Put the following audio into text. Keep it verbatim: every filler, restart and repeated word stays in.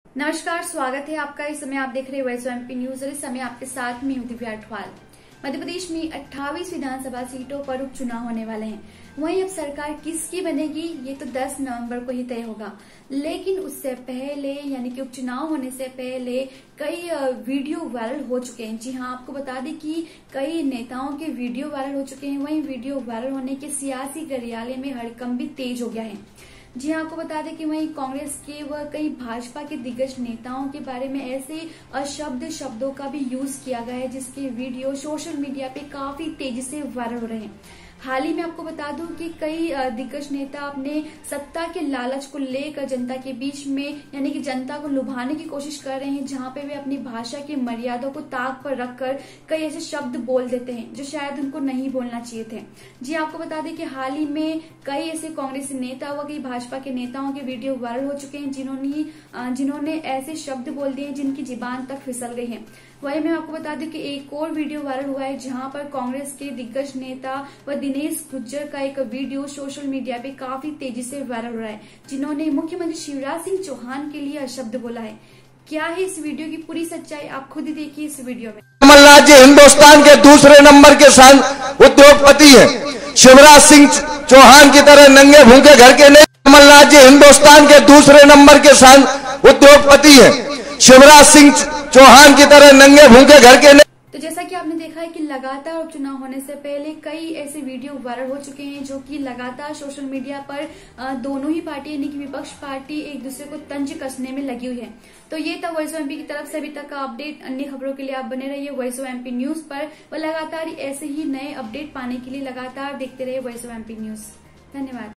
नमस्कार, स्वागत है आपका। इस समय आप देख रहे हैं वॉइस ऑफ एमपी न्यूज और इस समय आपके साथ में हूं दिव्या अठवाल। मध्य प्रदेश में अट्ठाईस विधानसभा सीटों पर उपचुनाव होने वाले हैं। वहीं अब सरकार किसकी बनेगी ये तो दस नवंबर को ही तय होगा, लेकिन उससे पहले यानी कि उपचुनाव होने से पहले कई वीडियो वायरल हो चुके हैं। जी हां, आपको बता दें कि कई नेताओं के वीडियो वायरल हो चुके हैं। वहीं वीडियो वायरल होने के सियासी गलियारे में हड़कंप भी तेज हो गया है। जी हाँ, आपको बता दें कि वहीं कांग्रेस के व कई भाजपा के दिग्गज नेताओं के बारे में ऐसे अशब्द शब्दों का भी यूज किया गया है, जिसके वीडियो सोशल मीडिया पे काफी तेजी से वायरल हो रहे हैं। हाल ही में आपको बता दूं कि कई दिग्गज नेता अपने सत्ता के लालच को लेकर जनता के बीच में यानी कि जनता को लुभाने की कोशिश कर रहे हैं, जहां पे वे अपनी भाषा की मर्यादा को ताक पर रखकर कई ऐसे शब्द बोल देते हैं जो शायद उनको नहीं बोलना चाहिए थे। जी, आपको बता दें कि हाल ही में कई ऐसे कांग्रेसी नेता व कई भाजपा के नेताओं के वीडियो वायरल हो चुके हैं, जिन्होंने जिन्होंने ऐसे शब्द बोल दिए जिनकी जीबान तक फिसल गई है। वहीं मैं आपको बता दूं कि एक और वीडियो वायरल हुआ है, जहां पर कांग्रेस के दिग्गज नेता व दिनेश गुज्जर का एक वीडियो सोशल मीडिया पे काफी तेजी से वायरल हो रहा है, जिन्होंने मुख्यमंत्री शिवराज सिंह चौहान के लिए शब्द बोला है। क्या है इस वीडियो की पूरी सच्चाई, आप खुद ही देखिए इस वीडियो में। कमलनाथ जी हिंदुस्तान के दूसरे नंबर के उद्योगपति है। शिवराज सिंह चौहान की तरह नंगे भूखे घर के नहीं। कमलनाथ जी हिंदुस्तान के दूसरे नंबर के उद्योगपति है। शिवराज सिंह चौहान की तरह नंगे भूखे घर के नहीं। तो जैसा कि आपने देखा है कि लगातार उपचुनाव होने से पहले कई ऐसे वीडियो वायरल हो चुके हैं, जो कि लगातार सोशल मीडिया पर दोनों ही पार्टी यानी कि विपक्ष पार्टी एक दूसरे को तंज कसने में लगी हुई है। तो ये था वॉइस ऑफ एमपी की तरफ से अभी तक का अपडेट। अन्य खबरों के लिए आप बने रहिए वॉइस ऑफ एमपी न्यूज पर व लगातार ऐसे ही नए अपडेट पाने के लिए लगातार देखते रहिए वॉइस ऑफ एमपी न्यूज। धन्यवाद।